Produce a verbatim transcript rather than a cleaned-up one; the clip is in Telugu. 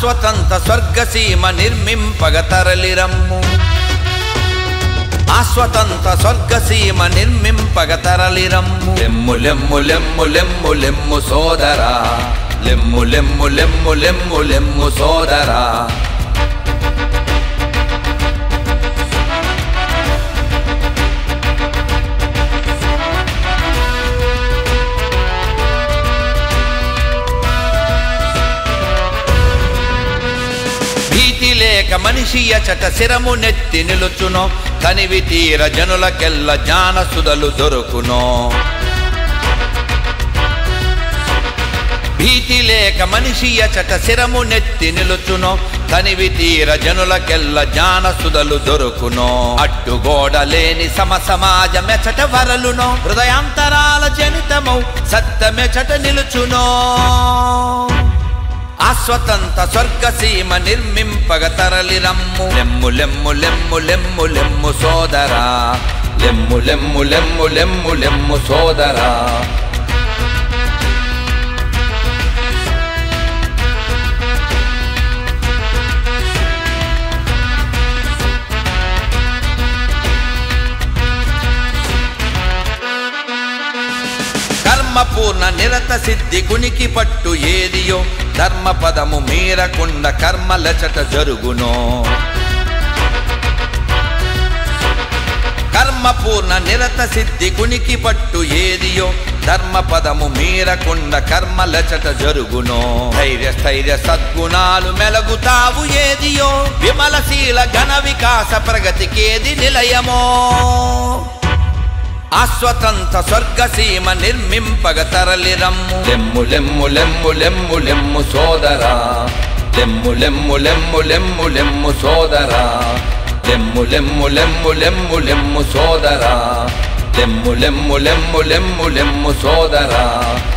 ఆస్వతంత స్వర్గసీమ నిర్మింపగ తరలిరమ్ము ఆస్వతంత స్వర్గసీమ నిర్మింపగ తరలిరమ్ము లెమ్ము లెమ్ము లెమ్ము లెమ్ము లెమ్ము సోదరా లెమ్ము లెమ్ము లెమ్ము లెమ్ము లెమ్ము సోదరా లేక మనిషి అచట శిరము నెత్తి నిలుచునో కనివి తీర జనులకెల్ల జ్ఞాన సుధలు దొరుకునో భీతి లేక మనిషి అచట శిరము నెత్తి నిలుచునో కనివి తీర జనులకెల్ల జ్ఞాన సుధలు దొరుకునో అడ్డుగోడ లేని సమ సమాజమెచట వరలునో హృదయాంతరాల జనితమౌ సత్యమెచట నిలుచునో ఆస్వతంత స్వర్గసీమ నిర్మింపగ తరలిరమ్ము లెమ్ము లెమ్ము లెమ్ము లెమ్ము లెమ్ము సోదరా లెమ్ము లెమ్ము లెమ్ము లెమ్ము లెమ్ము సోదరా పూర్ణ నిరత సిద్ధి గునికి పట్టు ఏదియో ధర్మ పదము మీరకుండ కర్మలచట జరుగునో కర్మ పూర్ణ నిరత సిద్ధి గునికి పట్టు ఏదియో ధర్మ పదము మీరకుండ కర్మలచట జరుగునో ధైర్య స్థైర్య సద్గుణాలు మెలగుతావు ఏదియో విమలశీల ఘన వికాస ప్రగతికేది నిలయమో ఆస్వతంత స్వర్గసీమ నిర్మింపగ తరలిరమ్ము లెమ్ము లెమ్ము లెమ్ము లెమ్ము లెమ్ము సోదరా లెమ్ము లెమ్ము లెమ్ము లెమ్ము లెమ్ము సోదరా లెమ్ము లెమ్ము లెమ్ము లెమ్ము లెమ్ము సోదరా లెమ్ము లెమ్ము లెమ్ము లెమ్ము లెమ్ము సోదరా